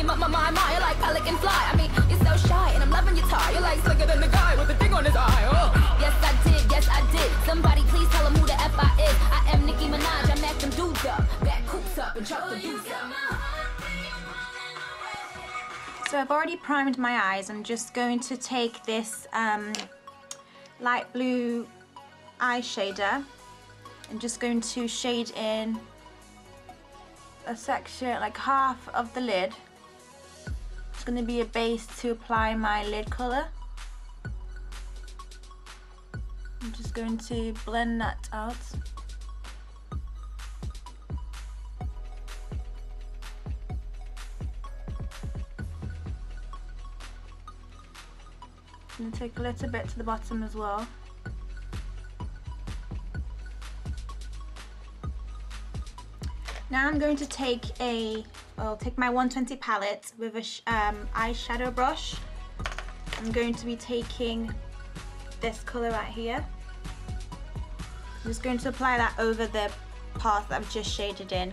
You're like pelican fly. I mean, you're so shy, and I'm loving your tie. You're like slicker than the guy with the thing on his eye. Oh. Yes, I did. Somebody please tell him who the F I is. I am Nicki Minaj. I mack them dudes up, back coops up, and chuck the dudes up. So I've already primed my eyes. I'm just going to take this light blue eye shader. I'm just going to shade in a section, like half of the lid. It's going to be a base to apply my lid colour. I'm just going to blend that out. I'm going to take a little bit to the bottom as well. Now I'm going to take my 120 palette with a eyeshadow brush. I'm going to be taking this colour right here. I'm just going to apply that over the part that I've just shaded in.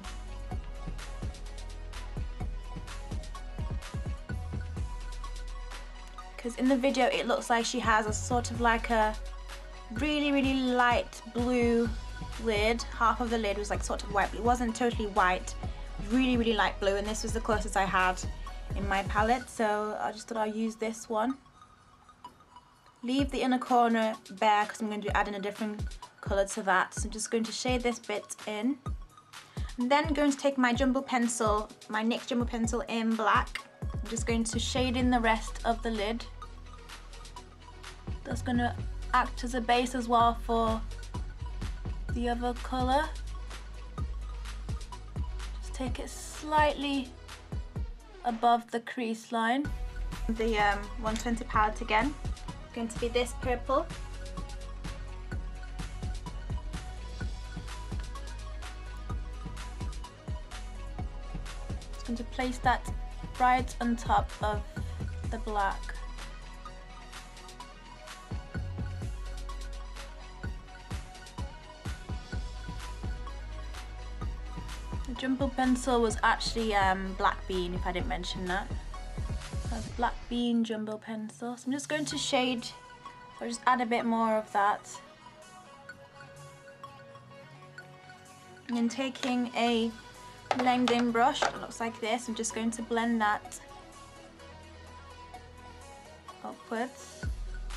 Because in the video it looks like she has a sort of like a really light blue lid. Half of the lid was like sort of white, but it wasn't totally white. Really light blue, and this was the closest I had in my palette, so I just thought I'd use this one. Leave the inner corner bare because I'm going to be adding a different colour to that. So I'm just going to shade this bit in. I'm then going to take my jumbo pencil, my NYX jumbo pencil in black. I'm just going to shade in the rest of the lid. That's going to act as a base as well for the other colour. Just take it slightly above the crease line. The 120 palette again. It's going to be this purple. Just going to place that right on top of the black. The jumbo pencil was actually black bean, if I didn't mention that. A black bean jumbo pencil. So I'm just going to shade, or just add a bit more of that. And then taking a blending brush that looks like this, I'm just going to blend that upwards.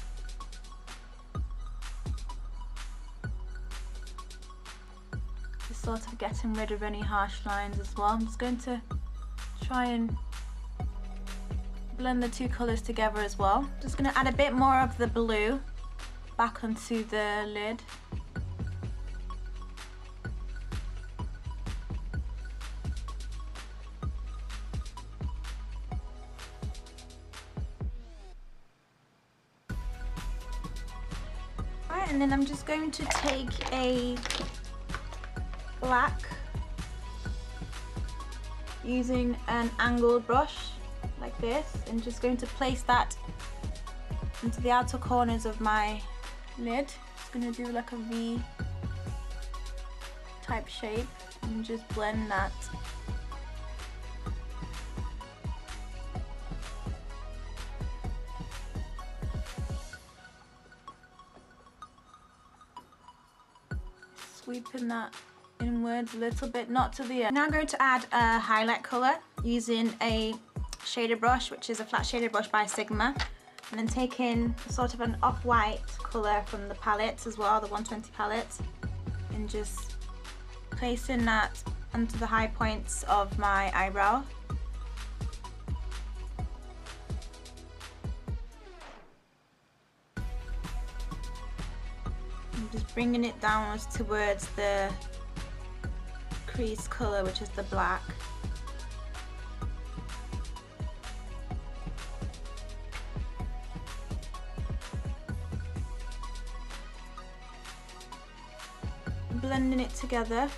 Just sort of getting rid of any harsh lines as well. I'm just going to try and blend the two colours together as well. Just going to add a bit more of the blue back onto the lid. Right, and then I'm just going to take a black using an angled brush like this, and just going to place that into the outer corners of my lid. Just going to do like a V type shape and just blend that. Sweeping that inwards a little bit, not to the end. Now I'm going to add a highlight colour using a shader brush, which is a flat shader brush by Sigma, and then taking sort of an off-white colour from the palette as well, the 120 palette, and just placing that onto the high points of my eyebrow. And just bringing it downwards towards the crease colour, which is the black. Blending it together.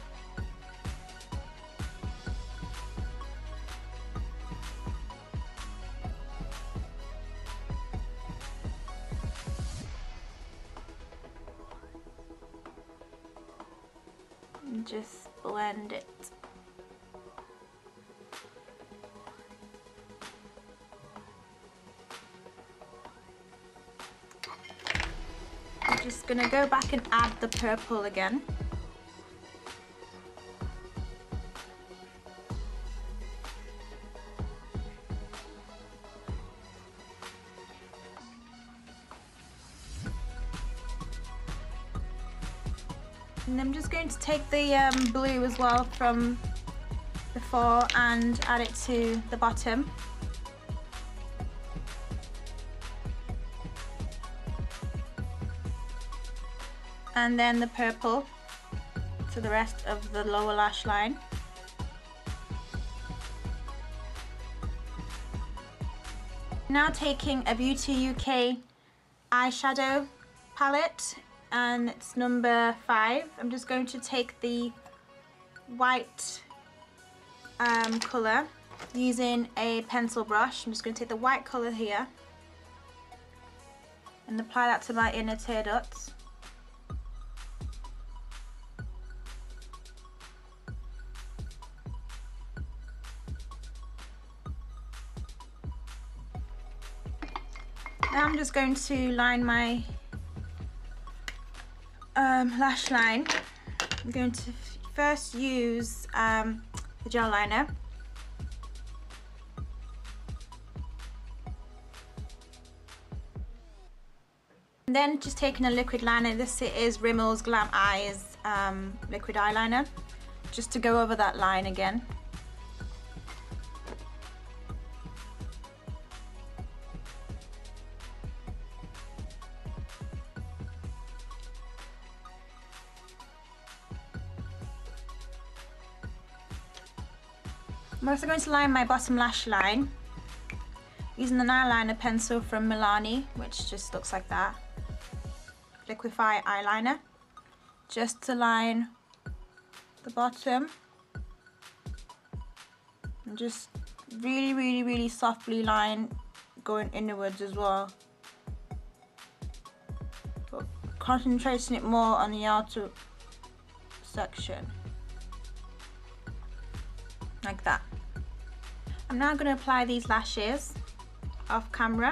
And just blend it. just gonna go back and add the purple again. And I'm just going to take the blue as well from before and add it to the bottom. And then the purple to the rest of the lower lash line. Now taking a Beauty UK eyeshadow palette, and it's number 5. I'm just going to take the white colour using a pencil brush. I'm just going to take the white colour here and apply that to my inner tear ducts. Now I'm just going to line my lash line. I'm going to first use the gel liner. And then just taking a liquid liner. This is Rimmel's Glam Eyes liquid eyeliner, just to go over that line again. I'm also going to line my bottom lash line using an eyeliner pencil from Milani, which just looks like that. Liquify eyeliner, just to line the bottom. And just really softly line going inwards as well. But concentrating it more on the outer section. Like that. I'm now going to apply these lashes off camera.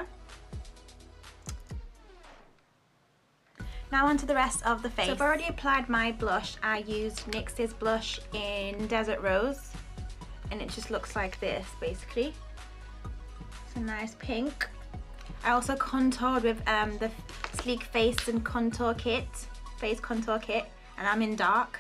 Now onto the rest of the face. So I've already applied my blush. I used NYX's blush in Desert Rose, and it just looks like this basically. It's a nice pink. I also contoured with the Sleek Face and Contour Kit, Face Contour Kit, and I'm in dark.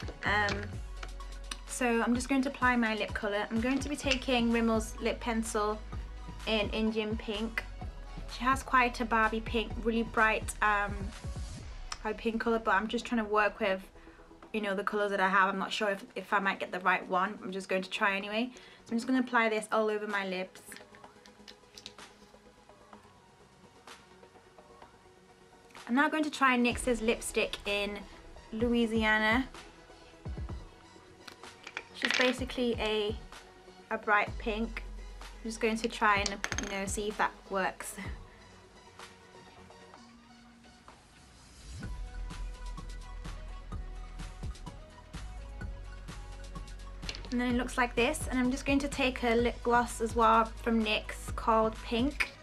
So I'm just going to apply my lip colour. I'm going to be taking Rimmel's lip pencil in Indian Pink. She has quite a Barbie pink, really bright pink colour, but I'm just trying to work with, you know, the colours that I have. I'm not sure if I might get the right one. I'm just going to try anyway. So I'm just going to apply this all over my lips. I'm now going to try NYX's lipstick in Louisiana. It's basically a bright pink. I'm just going to try and, you know, see if that works. And then it looks like this. And I'm just going to take a lip gloss as well from NYX called Pink.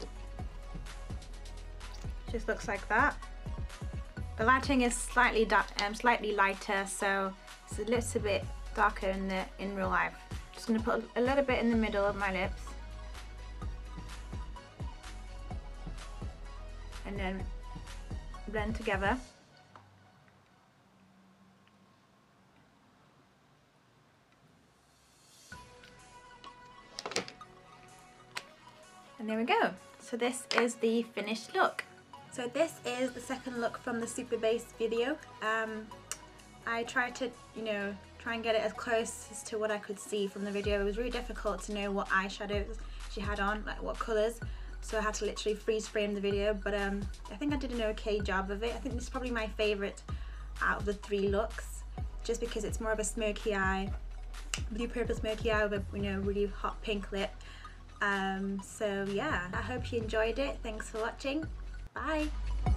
Just looks like that. The lighting is slightly lighter, so it's a little bit darker in real life. Just going to put a little bit in the middle of my lips, and then blend together. And there we go. So this is the finished look. So this is the second look from the Super Base video. I tried to, you know, try and get it as close as to what I could see from the video. It was really difficult to know what eyeshadows she had on, like what colours, so I had to literally freeze frame the video, but I think I did an okay job of it. I think this is probably my favourite out of the 3 looks, just because it's more of a smoky eye, blue purple smoky eye with a, you know, really hot pink lip. So yeah, I hope you enjoyed it. Thanks for watching. Bye.